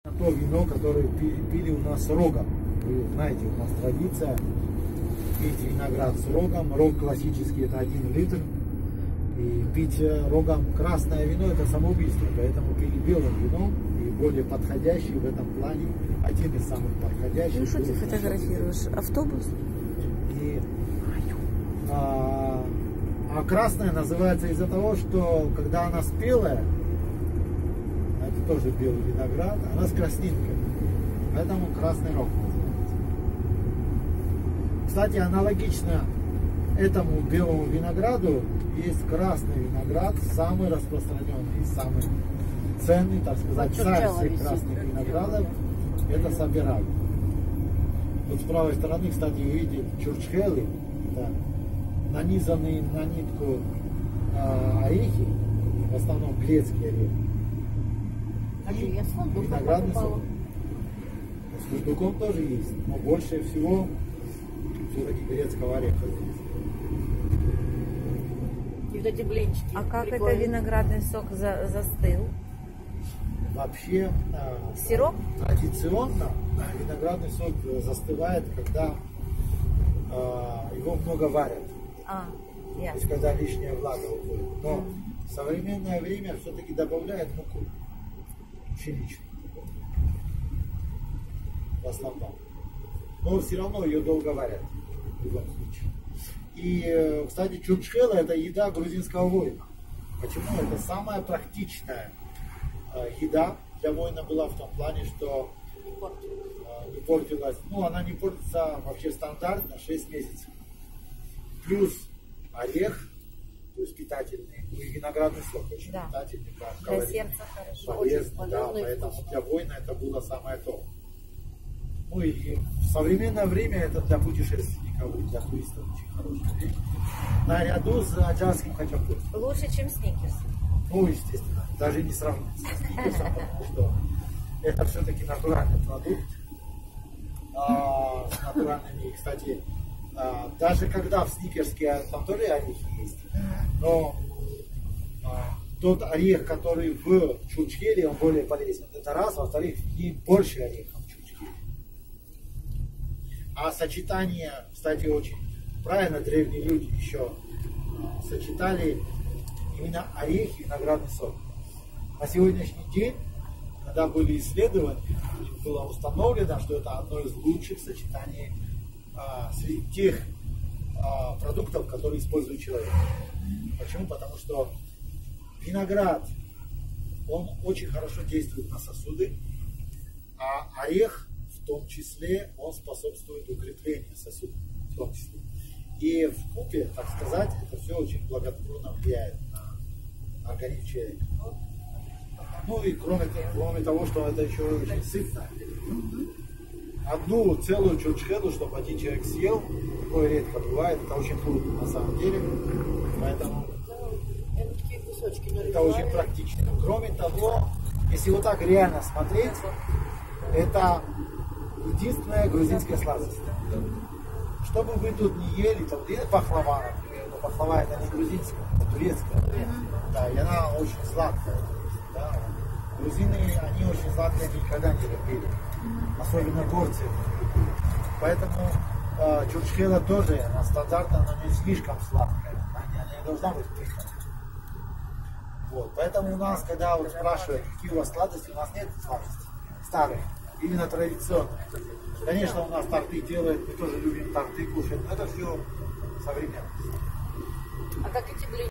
То вино, которое пили у нас с рогом. Вы знаете, у нас традиция пить виноград с рогом. Рог классический — это 1 литр. И пить рогом красное вино — это самоубийство. Поэтому пили белым вином. И более подходящий в этом плане, один из самых подходящих. Ну что ты фотографируешь? Автобус? И, а красная называется из-за того, что когда она спелая, это тоже белый виноград, она с краснинкой. Поэтому красный рог называется. Кстати, аналогично этому белому винограду есть красный виноград, самый распространенный, самый ценный, так сказать, царь всех красных виноградов, это Собирали. Вот с правой стороны, кстати, вы видите чурчхелы, это нанизанные на нитку орехи, в основном грецкие орехи. И виноградный сок. С фундуком тоже есть, но больше всего все-таки грецкого ореха здесь. И вот эти блинчики. А как это виноградный сок застыл? Вообще, Сироп? традиционно виноградный сок застывает, когда его много варят. То есть, когда лишняя влага уходит. Но в современное время все-таки добавляют муку пшеничную. В основном. Но все равно ее долго варят. В любом случае. И, кстати, чурчхела — это еда грузинского воина. Почему? Это самая практичная еда для воина была в том плане, что не портилась. Ну, она не портится вообще стандартно 6 месяцев. Плюс орех, то есть питательный, ну и виноградный сок очень питательный. Для сердца хорошо. Полезный, да, поэтому для воина это было самое то. Ну и в современное время это для путешественников и для туристов очень хорошая вещь. Наряду с аджарским хачапури. Лучше, чем сникерс. Ну, естественно, даже не сравнится с сникерсом, потому что это все-таки натуральный продукт. С натуральными, кстати, даже когда в сникерске там тоже орехи есть, но тот орех, который в чурчхеле, он более полезен. Это раз, во-вторых, в ней больше орехов в чурчхеле. А сочетание, кстати, очень правильно древние люди еще сочетали именно орехи и виноградный сок. На сегодняшний день, когда были исследования, было установлено, что это одно из лучших сочетаний среди тех продуктов, которые использует человек. Почему? Потому что виноград, он очень хорошо действует на сосуды, а орех в том числе, он способствует укреплению сосудов в том числе. И в купе, так сказать, это все очень благотворно влияет на организм человека. Ну и кроме того, что это еще очень сытно. Одну целую чурчхелу, чтобы один человек съел, такое редко бывает, это очень трудно на самом деле. Поэтому это очень практично. Кроме того, если вот так реально смотреть, это единственная грузинская сладость. Что бы вы тут не ели, там пахлава, например, но пахлава это не грузинская, это турецкая. Да, и она очень сладкая. Да. Грузины, они очень сладкие, они никогда не любили. Особенно горцы. Поэтому чурчхела тоже, она стандартно, но не слишком сладкая. Она не должна быть прихотной. Вот. Поэтому у нас, когда вот спрашивают, какие у вас сладости, у нас нет сладостей старых, именно традиционных. Конечно, у нас торты делают, мы тоже любим торты кушать, но это все современно. А как эти блинчики?